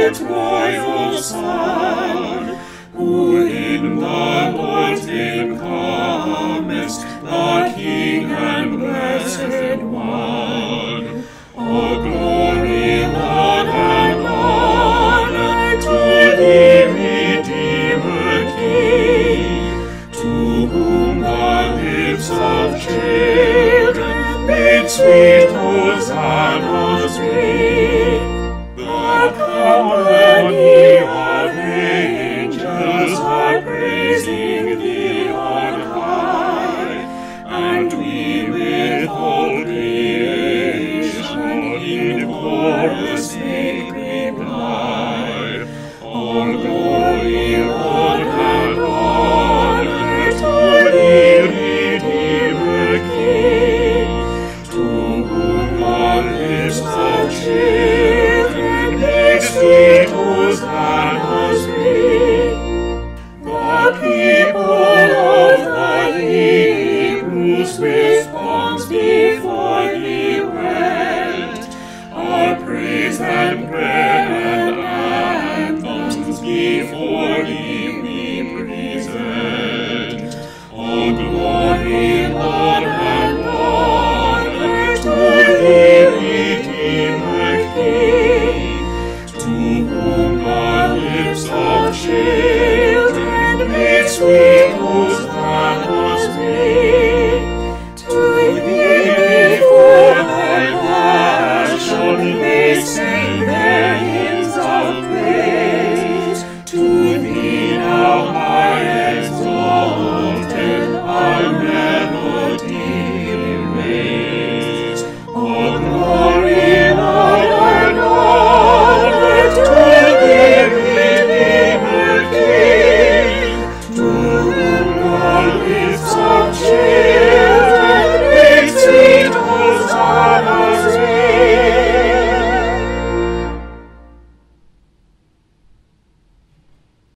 great royal Son, who in the Lord's name comest, the King and Blessed One. All glory, Lord, and honor to thee, Redeemer King, to whom the lips of children bid sweet hosannas ring. The company